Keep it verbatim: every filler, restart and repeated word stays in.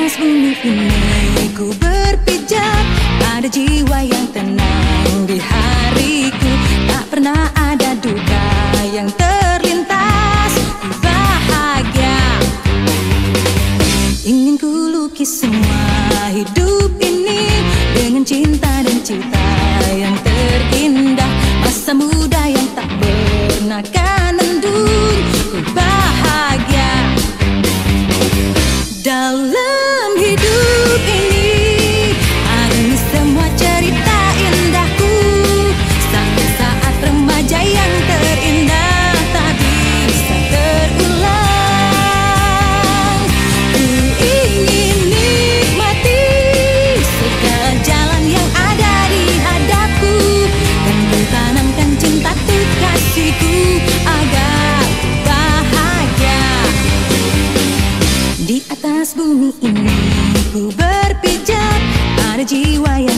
atas bumi ini ku berpijak, ada jiwa yang tenang di hariku. Tak pernah ada duka yang terlintas, ku bahagia. Ingin ku lukis semua hidup ini dengan cinta dan cita yang terindah. Masa muda yang tak pernah kan endun, ku bahagia. Dalam hidup ini alami semua cerita indahku. Saat-saat remaja yang terindah tak bisa terulang. Ku ingin nikmati segala jalan yang ada di hadapku, dan ku tanamkan cinta tuh kasihku agar ku bahagia. Di atas bumi ini ku berpijak, ada jiwa yang